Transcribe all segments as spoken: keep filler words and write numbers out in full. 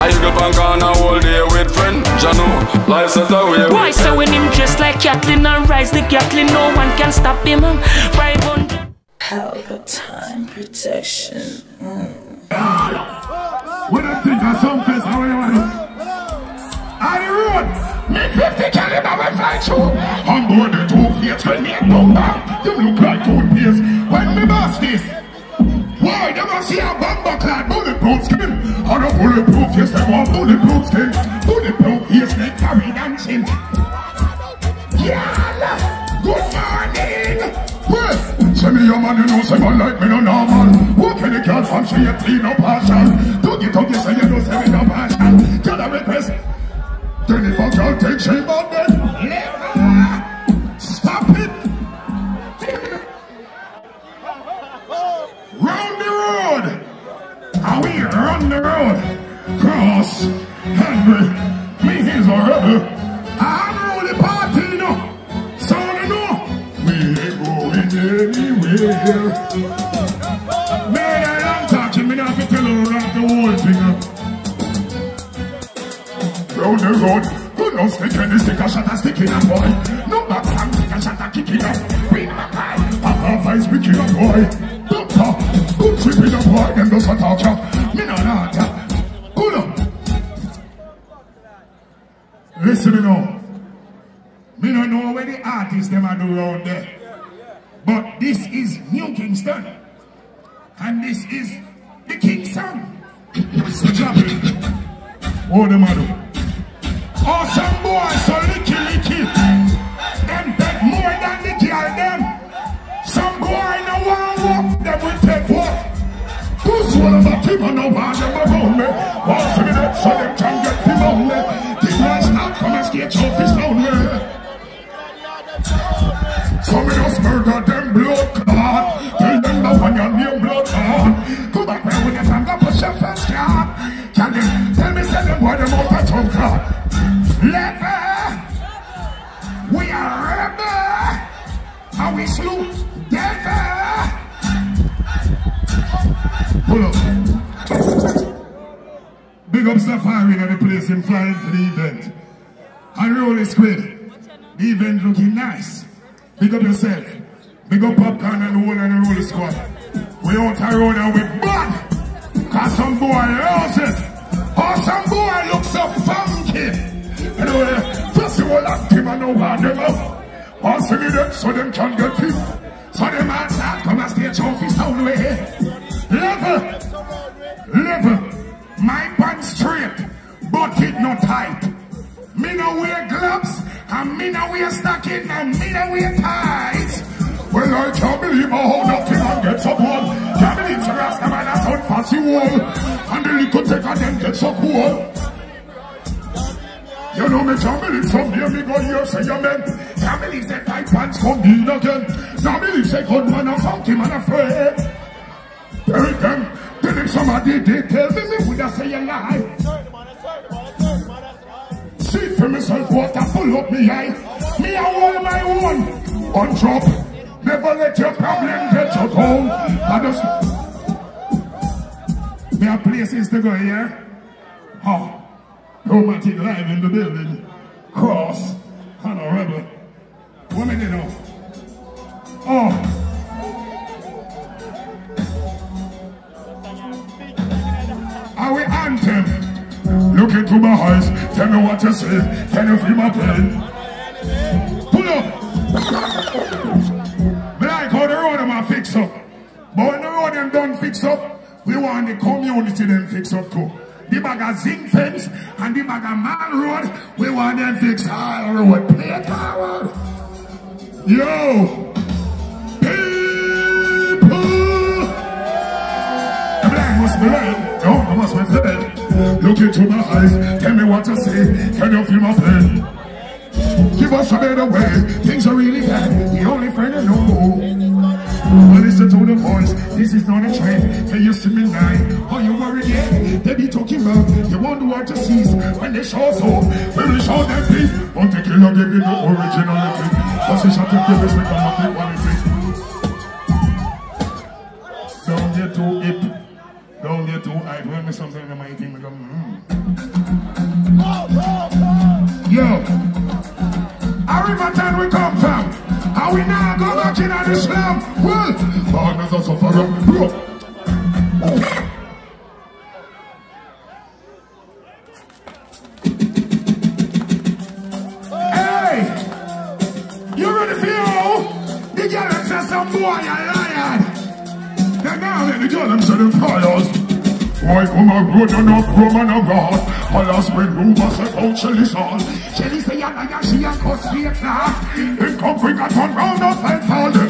I go punk on a whole day with friend Jano, life set away. Boy, so when him just like Kathleen and rise the Kathleen, no one can stop him. five hundred Helga time protection. Mm. When I think of some face, how you want it? On the road, me fifty caliber will fly through. On board the two plates, when me bomber, you look like toothpaste. When me bust this, why they must see a bomber clad bulletproof skin? On a bulletproof face, they want bulletproof skin. Bulletproof face, they carry dancing. Yeah, good morning. Well, say me your man, you know, say man like me no normal. What can the girl from she a teen no partial? Tuggy tuggy say you know say me no partial. Tell her request. Then if a girl take shame on them, stop it. Round the road. How we run the road. Cross. Henry. Me he's a rebel. I'm the party now. So you know. We ain't going anywhere. Man, I am talking. Me not have to tell her around the whole thing up. Round the road, good no stick and stick a shot a stick in a boy. No back and stick a shot a kick in a green mackay. Papa vice picking a boy. Doctor, good trip in a boy, them does a talk ya. Me no not ya. Good up. Listen me now. Me no know where the artists them are do round there. But this is New Kingston. And this is the King's Son. So drop it. What them a do? Awesome boys, so licky licky. Them take more than the girl them. Some boy no want walk, them will take walk. Who's one of a team and no one them around me? Once a minute so them can get him on me. The boys now come and skate trophies down me. So we just murder them blood clot. Tell them now when your name blood clot. Go back there with your finger push your first card. Can them tell me say them boy them out a tongue clot. Lever, we are rebel, and we slew devil. Pull up. Big up Safari in the place in flying for the event. And roll is squid. The event looking nice. Big up yourself. Big up Popcorn and the whole and the roll squad. We out a road and we bad. Cause some boy loves it. Or some boy looks so funky. Anyway, first of all, active and know how them up. Once we them, so them can get people. So them outside come and stay trophies down the way. Level, level. My pants straight, but it not tight. Me no wear gloves, and me no wear stocking, and me no wear tights. Well, I can't believe how nothing man gets up one. Can't believe the Rasta man has done fancy wall. And the little take of them gets up cool. You know me can't believe someday me go here say you men. Can't believe say tight pants come in again. Can't believe say good man and funky man afraid. Tell them, tell them somebody did tell me me would have say a lie. See for myself what I pull up me eye. Me I hold my own. On drop, never let your problem get you down. I just there are places to go here. Oh. Romantic live in the building. Cross. And a rebel. What me know? Oh. Our anthem. Look into my eyes. Tell me what you say. Can you feel my pain? Pull up. Me like how the road them a fix up. But when the road them done fix up, we want the community them fix up too. The bag of zinc fence and the bag of man road, we want them fix all road. Play it forward. Yo! People! The black must be red. No, I must be dead. Look into my eyes, tell me what to say. Can you feel my pain? Give us a better way. Things are really bad. The only friend I know. Well, listen to the voice, this is not a trend. They used to be nine, oh you worried yet? They be talking about, you wonder what to seize. When they show so, when we show them peace. But the killer give you the originality. Cause they shot to give us the quality. Don't get too hip. Don't get too hype. When me something in my thing, I go, mm. Yo, a river town we come from. How we now go back in on the slum? Well, born as a sufferer, bro. Hey, you ready for you? The girl says some boy a lion. Then now let the girl them say them fires. Why come a road and up rum and a rod? Alas when rumors say out Shelly Saul. Shelly say a liar, she a cuss fake now. Then come quick and turn round and fight for them.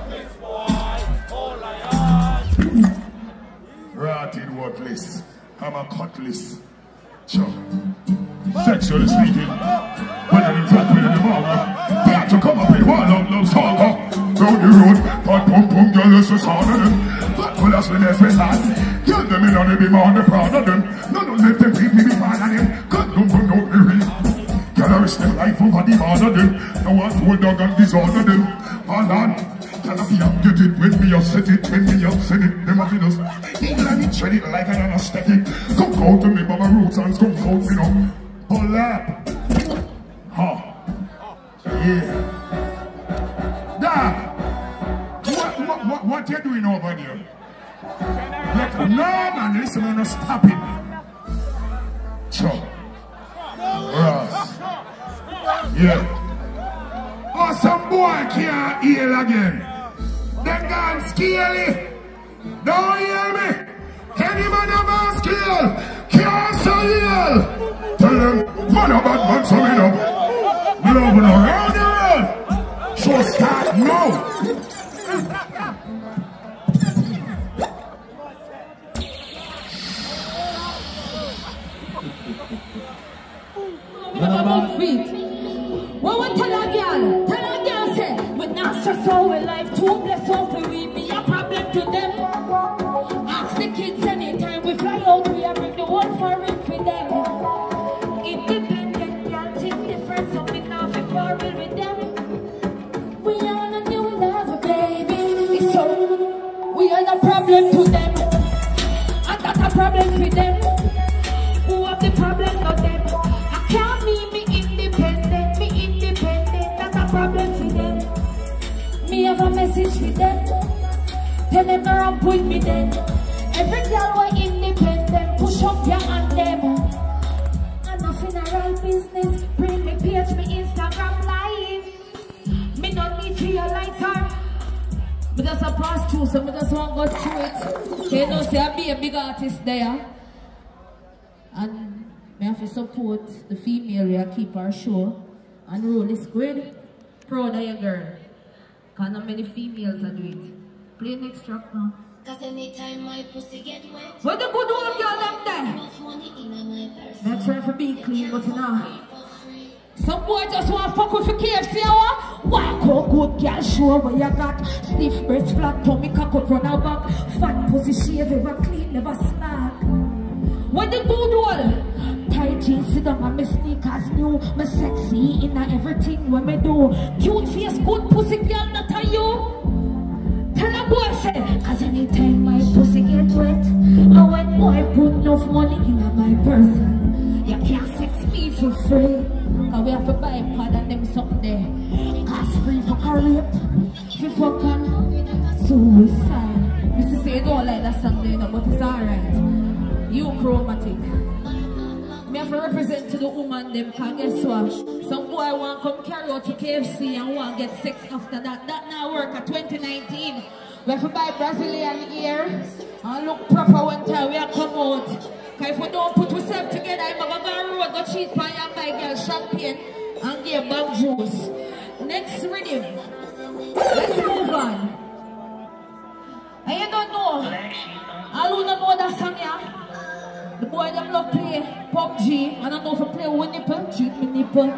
Rotted worthless. I'm a cutlass. Sure. Sexually speaking. When I'm in fact with the mama. They had to come up with one of love saga. Round the road, fat pum pum girl is the sound of them. Fat pullers when they face that. Girl them in on the beam on the proud of them. None of them let them beat me before of them. God don't run out the real. Girl I risk their life over the man of them. No one told dog and disorder them. All on. Girl I be up get it when me upset it. When me upset it. Them have us. Even I be tread it like an anesthetic. Come out to me by my roots and come out me now. Pull up. Ha. Yeah. Dad. What, what, what, what you doing over there? Let, no man, listen, man, stop it. Sure. Ross. Yeah. Oh, some boy can't heal again. They gone scaly. Don't hear me. Any man of our skill can't say heal. Tell them, man, a bad man, so we know. Loving around the world. So start now. About feet. What we tell a girl? Tell a girl say, we not stress out with life, too blessed out we be a problem to them. Ask the kids anytime we fly out, we are bring the one for it for them. Independent girl, think different, so we now fi quarrel with them. We are a new love, baby. So we are the problem to them, and that's a problem for them. Who have the problem not them? Can't me, me independent, me independent, that's a problem for them. Me have a message for them, tell them to ramp with me then. Every girl were independent, push up your hand them. And nothing around business, bring me page, me Instagram live. Me don't need to your lighter. Me just a pass through, so me just want to go through it. They know say I be a big artist there. And we have to support the female, we keep our show and roll is good. Proud of your girl. Cause not many females are doing it. Play next track now. Cause anytime my pussy get wet, what the good old girl them there? enough money in my purse. They try to be clean, but you know. Some boy just want to fuck with the K F C hour. Walk out good girl, show where you got. Stiff breast, flat tummy, cock up, run her back. Fat pussy, shave, ever clean, never snack. What the good old? Tight jeans, sit down and my sneakers new. Me sexy in everything when me do. Cute face, good pussy girl, not a you. Tell a boy say, cause anytime my pussy get wet, and when boy put enough money in my person, you can't sex me for free. Cause we have to buy a pad and them something there. Cause free for a rape, for fucking suicide. Mister say you don't like that song there, no, but it's alright. You chromatic. Me have to represent to the woman them, cause guess what? Some boy want come carry out to K F C and want get sex after that. That now work at twenty nineteen. We have to buy Brazilian ear and look proper one time we have come out. Cause if we don't put ourselves together, I'm going to go road, go cheat by and buy girl champagne and give bang juice. Next rhythm. Let's move on. And you don't know. All who don't know that song, yeah? The boy them love play P U B G and I know if I play with nipple, cheat me nipple.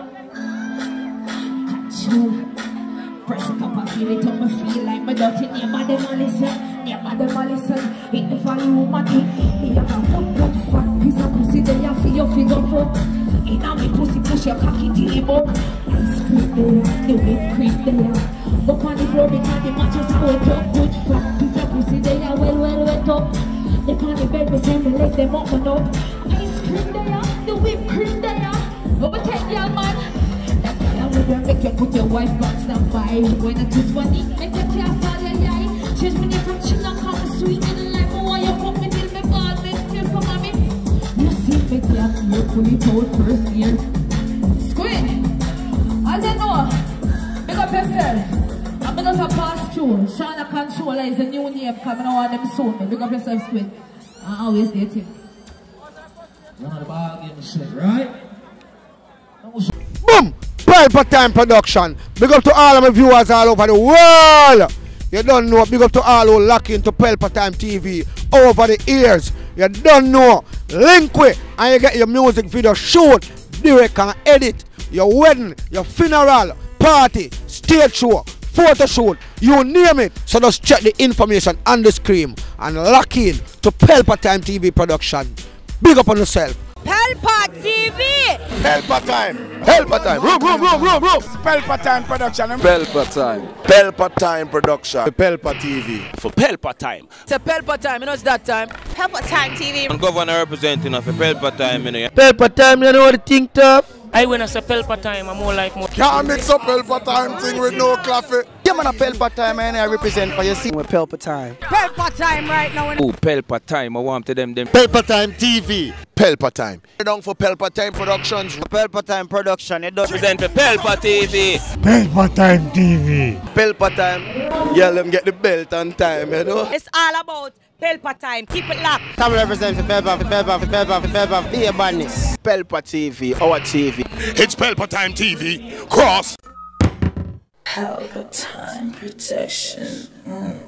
Control. Press it up and feel it up, I feel like my dirty name of them a listen. Name of them a listen. It the value money. Me have a good good fat piece of pussy there you feel your figure fuck. In a me pussy push your cocky till it buck. Ice cream there, the whipped cream there. Up on the floor because the mattress hold up. Good fat piece of pussy there you well well wet up. They on the bed, we send me leg them up and up. Ice cream there, the whipped cream there. But we take your man. better make you put your wife back stand by. When it is funny, make you can't fall your eye. Change me name from China, call me sweet in the life. I want you fuck me till me ball, make me for mommy. You see me can't you pull it out first year. Squid, as you know, big up yourself. I'm gonna pass through. Shana Controller is a new name coming on them soon. Big up yourself, Squid. I always date him. You're not a ball game shit, right? Boom! Pelpa Time Production. Big up to all of my viewers all over the world. You don't know. Big up to all who lock into Pelpa Time T V over the years. You don't know. Link with and you get your music video shoot, direct and edit. Your wedding, your funeral, party, stage show, photo shoot, you name it. So just check the information on the screen and lock in to Pelpa Time T V Production. Big up on yourself. Pelpa T V! Pelpa Time! Pelpa Time! Room, room, room, room, room! Pelpa Time Production. Pelpa Time. Pelpa Time Production. Pelpa T V. For Pelpa Time. It's a Pelpa Time, you know it's that time. Pelpa Time T V. I'm governor representing of Pelpa Time, you know. Pelpa Time, you know what the thing tough? I when I say Pelpa Time, I'm more like more. Can't mix up Pelpa Time thing with no coffee. Yeah, man, a Pelpa Time, and I represent for you. See, With Pelpa Time. Pelpa Time right now. Oh, Pelpa Time. I want to them them. Pelpa Time T V. Pelpa Time. Down for Pelpa Time Productions. Pelpa Time Production. It does Represent for Pelpa T V. Pelpa Time T V. Pelpa Time. Yeah, let them get the belt on time, you know. It's all about Pelpa Time. Keep it locked. Come represent for Pelpa, for Pelpa, for Pelpa, for Pelpa, for Pelpa, Badness. Pelpa T V, our T V. It's Pelpa Time T V. Cross. Pelpa Time Protection. Mm.